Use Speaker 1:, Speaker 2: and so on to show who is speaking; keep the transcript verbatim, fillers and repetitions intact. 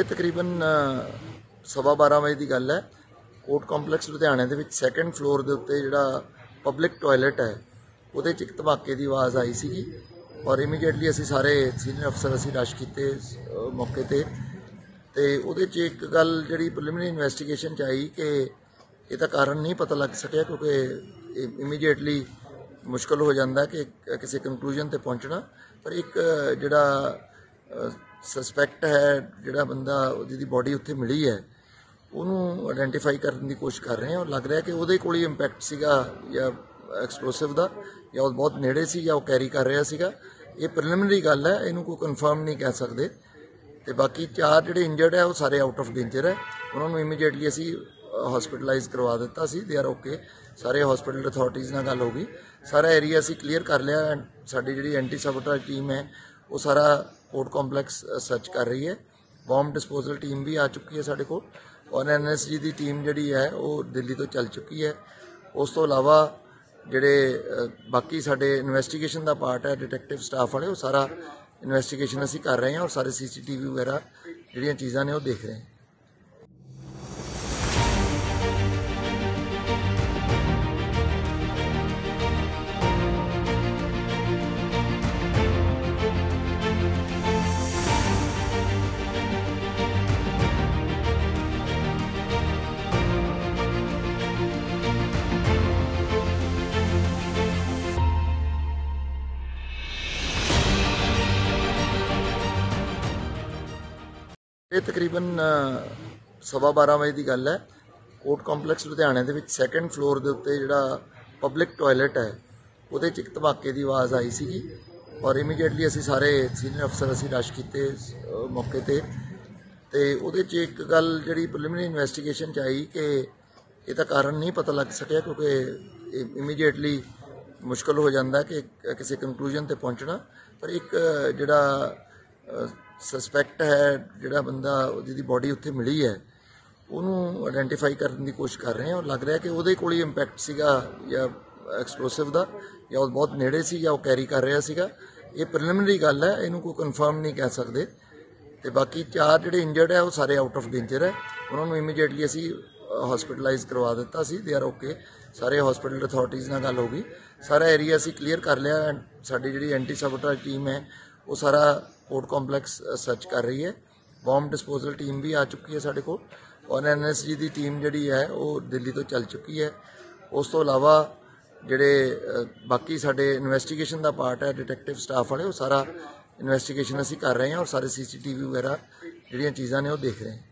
Speaker 1: ਇਹ ਤਕਰੀਬਨ ਸਵਾ ਬਾਰਾਂ ਵਜੇ ਦੀ ਗੱਲ ਹੈ। ਕੋਰਟ ਕੰਪਲੈਕਸ ਲੁਧਿਆਣੇ ਦੇ ਵਿੱਚ ਸੈਕੰਡ ਫਲੋਰ ਦੇ ਉੱਤੇ ਜਿਹੜਾ ਪਬਲਿਕ ਟਾਇਲਟ ਹੈ ਉਹਦੇ 'ਚ ਇੱਕ ਧਮਾਕੇ ਦੀ ਆਵਾਜ਼ ਆਈ ਸੀਗੀ ਔਰ ਇਮੀਡੀਏਟਲੀ ਅਸੀਂ ਸਾਰੇ ਸੀਨੀਅਰ ਅਫਸਰ ਅਸੀਂ ਰਸ਼ ਕੀਤੇ ਮੌਕੇ ਤੇ ਤੇ ਉਹਦੇ 'ਚ ਇੱਕ ਗੱਲ ਜਿਹੜੀ ਪ੍ਰੀਲਿਮਿਨਰੀ ਇਨਵੈਸਟੀਗੇਸ਼ਨ 'ਚ ਆਈ ਕਿ ਇਹਦਾ ਕਾਰਨ ਨਹੀਂ ਪਤਾ ਲੱਗ ਸਕਿਆ ਕਿਉਂਕਿ ਇਮੀਡੀਏਟਲੀ ਮੁਸ਼ਕਲ ਹੋ ਜਾਂਦਾ ਕਿ ਕਿਸੇ ਕੰਕਲੂਜਨ ਤੇ ਪਹੁੰਚਣਾ। ਪਰ ਇੱਕ ਜਿਹੜਾ ਸਸਪੈਕਟ ਹੈ, ਜਿਹੜਾ ਬੰਦਾ ਜਿਹਦੀ ਬੋਡੀ ਉੱਥੇ ਮਿਲੀ ਹੈ, ਉਹਨੂੰ ਆਇਡੈਂਟੀਫਾਈ ਕਰਨ ਦੀ ਕੋਸ਼ਿਸ਼ ਕਰ ਰਹੇ ਹਾਂ ਔਰ ਲੱਗ ਰਿਹਾ ਕਿ ਉਹਦੇ ਕੋਲ ਹੀ ਇੰਪੈਕਟ ਸੀਗਾ ਜਾਂ ਐਕਸਪਲੋਸਿਵ ਦਾ, ਜਾਂ ਉਹ ਬਹੁਤ ਨੇੜੇ ਸੀ ਜਾਂ ਉਹ ਕੈਰੀ ਕਰ ਰਿਹਾ ਸੀਗਾ। ਇਹ ਪ੍ਰੀਲਿਮਿਨਰੀ ਗੱਲ ਹੈ, ਇਹਨੂੰ ਕੋਈ ਕਨਫਰਮ ਨਹੀਂ ਕਹਿ ਸਕਦੇ। ਤੇ ਬਾਕੀ ਚਾਰ ਜਿਹੜੇ ਇੰਜਰਡ ਹੈ ਉਹ ਸਾਰੇ ਆਊਟ ਆਫ ਡੇਂਜਰ ਹੈ। ਉਹਨਾਂ ਨੂੰ ਇਮੀਡੀਏਟਲੀ ਅਸੀਂ ਹਸਪੀਟਲਾਈਜ਼ ਕਰਵਾ ਦਿੱਤਾ ਸੀ। They are okay. ਸਾਰੇ ਹਸਪੀਟਲ ਅਥਾਰਟੀਜ਼ ਨਾਲ ਗੱਲ ਹੋ ਗਈ, ਸਾਰਾ ਏਰੀਆ ਅਸੀਂ ਕਲੀਅਰ ਕਰ ਲਿਆ। ਐਂਡ ਸਾਡੀ ਜਿਹੜੀ ਐਂਟੀ ਸਬੋਟੇਜ ਟੀਮ ਹੈ ਉਹ ਸਾਰਾ ਕੋਰਟ ਕੰਪਲੈਕਸ ਸਰਚ ਕਰ ਰਹੀ ਹੈ। ਬੌਂਬ ਡਿਸਪੋਜ਼ਲ ਟੀਮ ਵੀ ਆ ਚੁੱਕੀ ਹੈ ਸਾਡੇ ਕੋਲ ਔਰ ਐਨ ਐਸ ਜੀ ਦੀ ਟੀਮ ਜਿਹੜੀ ਹੈ ਉਹ ਦਿੱਲੀ ਤੋਂ ਚੱਲ ਚੁੱਕੀ ਹੈ। ਉਸ ਤੋਂ ਇਲਾਵਾ ਜਿਹੜੇ ਬਾਕੀ ਸਾਡੇ ਇਨਵੈਸਟੀਗੇਸ਼ਨ ਦਾ ਪਾਰਟ ਹੈ, ਡਿਟੈਕਟਿਵ ਸਟਾਫ ਵਾਲੇ, ਉਹ ਸਾਰਾ ਇਨਵੈਸਟੀਗੇਸ਼ਨ ਅਸੀਂ ਕਰ ਰਹੇ ਹਾਂ ਔਰ ਸਾਰੇ ਸੀ ਸੀ ਟੀ ਵੀ ਵਗੈਰਾ ਜਿਹੜੀਆਂ ਚੀਜ਼ਾਂ ਨੇ ਉਹ ਦੇਖ ਰਹੇ ਹਾਂ। ਇਹ ਤਕਰੀਬਨ ਸਵਾ ਬਾਰਾਂ ਵਜੇ ਦੀ ਗੱਲ ਹੈ। ਕੋਰਟ ਕੰਪਲੈਕਸ ਲੁਧਿਆਣੇ ਦੇ ਵਿੱਚ ਸੈਕੰਡ ਫਲੋਰ ਦੇ ਉੱਤੇ ਜਿਹੜਾ ਪਬਲਿਕ ਟਾਇਲਟ ਹੈ ਉਹਦੇ 'ਚ ਇੱਕ ਧਮਾਕੇ ਦੀ ਆਵਾਜ਼ ਆਈ ਸੀਗੀ ਔਰ ਇਮੀਡੀਏਟਲੀ ਅਸੀਂ ਸਾਰੇ ਸੀਨੀਅਰ ਅਫਸਰ ਅਸੀਂ ਰਸ਼ ਕੀਤੇ ਮੌਕੇ ਤੇ ਤੇ ਉਹਦੇ 'ਚ ਇੱਕ ਗੱਲ ਜਿਹੜੀ ਪ੍ਰੀਲਿਮਿਨਰੀ ਇਨਵੈਸਟੀਗੇਸ਼ਨ 'ਚ ਆਈ ਕਿ ਇਹਦਾ ਕਾਰਨ ਨਹੀਂ ਪਤਾ ਲੱਗ ਸਕਿਆ ਕਿਉਂਕਿ ਇਮੀਡੀਏਟਲੀ ਮੁਸ਼ਕਲ ਹੋ ਜਾਂਦਾ ਕਿ ਕਿਸੇ ਕੰਕਲੂਜਨ ਤੇ ਪਹੁੰਚਣਾ। ਪਰ ਇੱਕ ਜਿਹੜਾ ਸਸਪੈਕਟ ਹੈ, ਜਿਹੜਾ ਬੰਦਾ ਜਿਹਦੀ ਬੋਡੀ ਉੱਥੇ ਮਿਲੀ ਹੈ, ਉਹਨੂੰ ਆਇਡੈਂਟੀਫਾਈ ਕਰਨ ਦੀ ਕੋਸ਼ਿਸ਼ ਕਰ ਰਹੇ ਹਾਂ ਔਰ ਲੱਗ ਰਿਹਾ ਕਿ ਉਹਦੇ ਕੋਲ ਹੀ ਇੰਪੈਕਟ ਸੀਗਾ ਜਾਂ ਐਕਸਪਲੋਸਿਵ ਦਾ, ਜਾਂ ਉਹ ਬਹੁਤ ਨੇੜੇ ਸੀ ਜਾਂ ਉਹ ਕੈਰੀ ਕਰ ਰਿਹਾ ਸੀਗਾ। ਇਹ ਪ੍ਰੀਲਿਮਿਨਰੀ ਗੱਲ ਹੈ, ਇਹਨੂੰ ਕੋਈ ਕਨਫਰਮ ਨਹੀਂ ਕਹਿ ਸਕਦੇ। ਤੇ ਬਾਕੀ ਚਾਰ ਜਿਹੜੇ ਇੰਜਰਡ ਹੈ ਉਹ ਸਾਰੇ ਆਊਟ ਆਫ ਡੇਂਜਰ ਹੈ। ਉਹਨਾਂ ਨੂੰ ਇਮੀਡੀਏਟਲੀ ਅਸੀਂ ਹਸਪੀਟਲਾਈਜ਼ ਕਰਵਾ ਦਿੱਤਾ ਸੀ। They are okay. ਸਾਰੇ ਹਸਪੀਟਲ ਅਥਾਰਟੀਜ਼ ਨਾਲ ਗੱਲ ਹੋ ਗਈ, ਸਾਰਾ ਏਰੀਆ ਅਸੀਂ ਕਲੀਅਰ ਕਰ ਲਿਆ। ਐਂਡ ਸਾਡੀ ਜਿਹੜੀ ਐਂਟੀ ਸਬੋਟੇਜ ਟੀਮ ਹੈ ਉਹ ਸਾਰਾ ਕੋਰਟ ਕੰਪਲੈਕਸ ਸਰਚ ਕਰ ਰਹੀ ਹੈ। ਬੌਂਬ ਡਿਸਪੋਜ਼ਲ ਟੀਮ ਵੀ ਆ ਚੁੱਕੀ ਹੈ ਸਾਡੇ ਕੋਲ ਔਰ ਐਨ ਐਸ ਜੀ ਦੀ ਟੀਮ ਜਿਹੜੀ ਹੈ ਉਹ ਦਿੱਲੀ ਤੋਂ ਚੱਲ ਚੁੱਕੀ ਹੈ। ਉਸ ਤੋਂ ਇਲਾਵਾ ਜਿਹੜੇ ਬਾਕੀ ਸਾਡੇ ਇਨਵੈਸਟੀਗੇਸ਼ਨ ਦਾ ਪਾਰਟ ਹੈ, ਡਿਟੈਕਟਿਵ ਸਟਾਫ ਵਾਲੇ, ਉਹ ਸਾਰਾ ਇਨਵੈਸਟੀਗੇਸ਼ਨ ਅਸੀਂ ਕਰ ਰਹੇ ਹਾਂ ਔਰ ਸਾਰੇ ਸੀ ਸੀ ਟੀ ਵੀ ਵਗੈਰਾ ਜਿਹੜੀਆਂ ਚੀਜ਼ਾਂ ਨੇ ਉਹ ਦੇਖ ਰਹੇ ਹਾਂ।